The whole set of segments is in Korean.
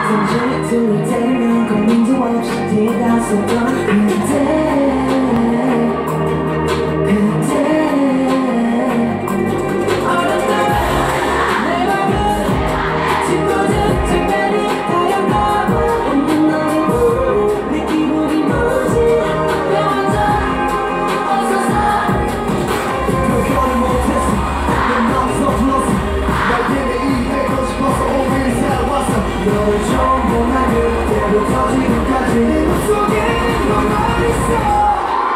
던질 때면 고민도 없이 뒤다서던 너를 처음 보나 그때부터 지금까지 내 맘속에 너만 있어.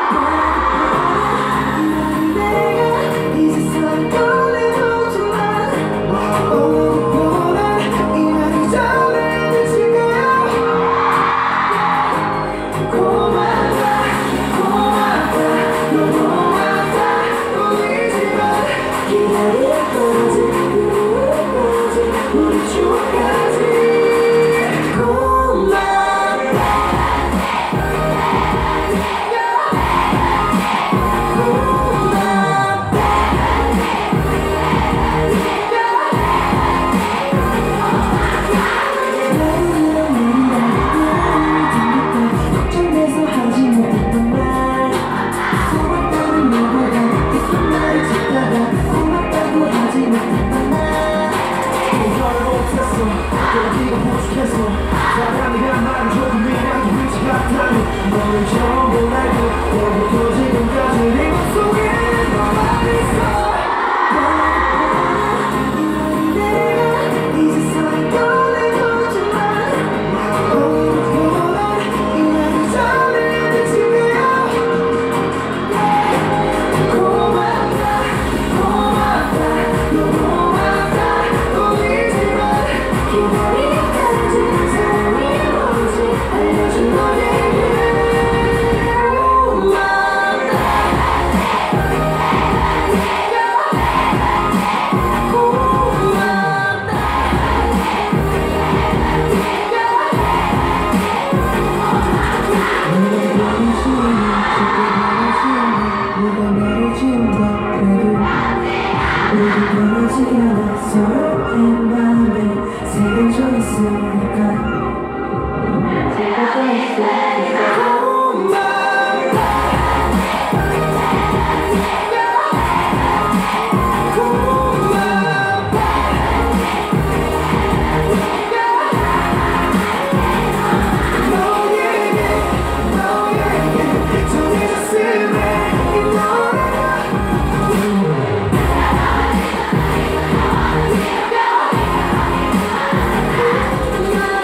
내가 이 세상 떠내보지만 오늘보다 이 말이 전해질 거야. 고맙다 고맙다 너 고맙다 보이지만 기다릴 거지 우리 추억까지. 사랑이란 말은 조금이라도 위치 같다니 너를 처음 알고 때부터 지금까지 네 맘속에 너만 있어. 내가 이 세상에 떠내보지만 오늘보다 이 말이 전해질 거야. 고맙다 고맙다 너 고맙다 보이지만 기다리기까지 알려준 너에게 누가 나를 지운다 그래도 우리 변하지 않아 서로의 마음에 새겨져 있으니까 새겨져 있으니까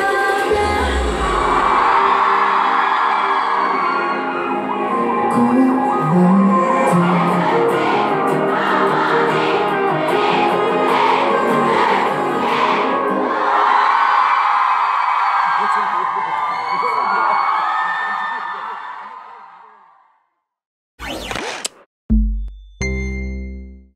고마워.